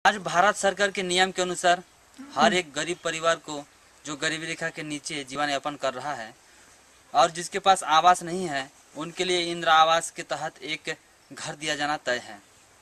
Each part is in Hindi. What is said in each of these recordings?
आज भारत सरकार के नियम के अनुसार हर एक गरीब परिवार को जो गरीबी रेखा के नीचे जीवन यापन कर रहा है और जिसके पास आवास नहीं है उनके लिए इंदिरा आवास के तहत एक घर दिया जाना तय है।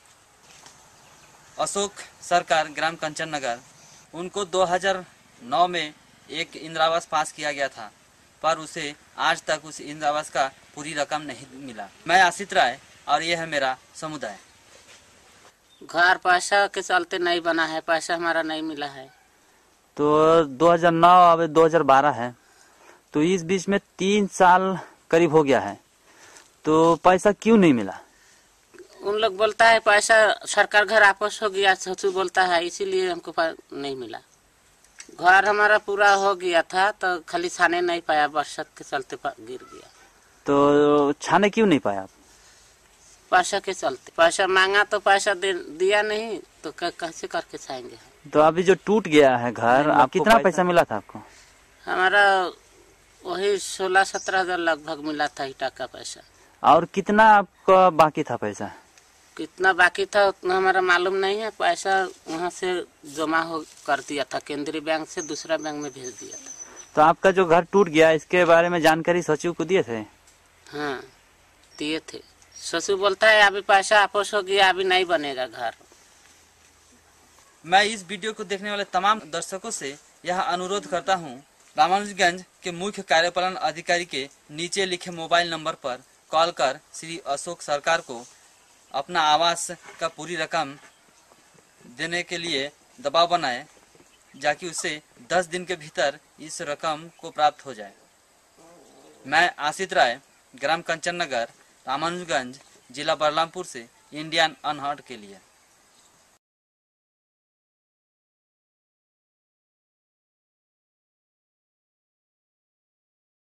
अशोक सरकार ग्राम कंचन नगर उनको 2009 में एक इंदिरा आवास पास किया गया था, पर उसे आज तक उस इंदिरा आवास का पूरी रकम नहीं मिला। मैं आशित राय और ये है मेरा समुदाय। घर पैसा के चलते नहीं बना है, पैसा हमारा नहीं मिला है। तो 2009 अब 2012 है, तो इस बीच में 3 साल करीब हो गया है, तो पैसा क्यों नहीं मिला? उन लोग बोलता है पैसा सरकार घर वापस हो गया, सचू बोलता है, इसीलिए हमको नहीं मिला। घर हमारा पूरा हो गया था तो खाली छाने नहीं पाया, बरसात के चलते गिर गया। तो छाने क्यों नहीं पाया? पैसा के चलते। पैसा मांगा तो पैसा दिया नहीं, तो कैसे करके छाएंगे। तो अभी जो टूट गया है घर, आप कितना पैसा मिला था आपको? हमारा वही 16-17 हजार लगभग मिला था ईटा का पैसा। और कितना आपका बाकी था पैसा? कितना बाकी था उतना हमारा मालूम नहीं है। पैसा वहाँ से जमा हो कर दिया था, केंद्रीय बैंक से दूसरा बैंक में भेज दिया था। तो आपका जो घर टूट गया इसके बारे में जानकारी सचिव को दिए थे? हाँ दिए थे। सचिव बोलता है अभी पैसा वापस हो गया, अभी नहीं बनेगा घर। मैं इस वीडियो को देखने वाले तमाम दर्शकों से यह अनुरोध करता हूं, रामानुजगंज के मुख्य कार्यपालन अधिकारी के नीचे लिखे मोबाइल नंबर पर कॉल कर श्री अशोक सरकार को अपना आवास का पूरी रकम देने के लिए दबाव बनाए, जाकि उसे 10 दिन के भीतर इस रकम को प्राप्त हो जाए। मैं आशित राय, ग्राम कंचन नगर, रामानुजगंज, जिला बलरामपुर से इंडियन अनहर्ड के लिए।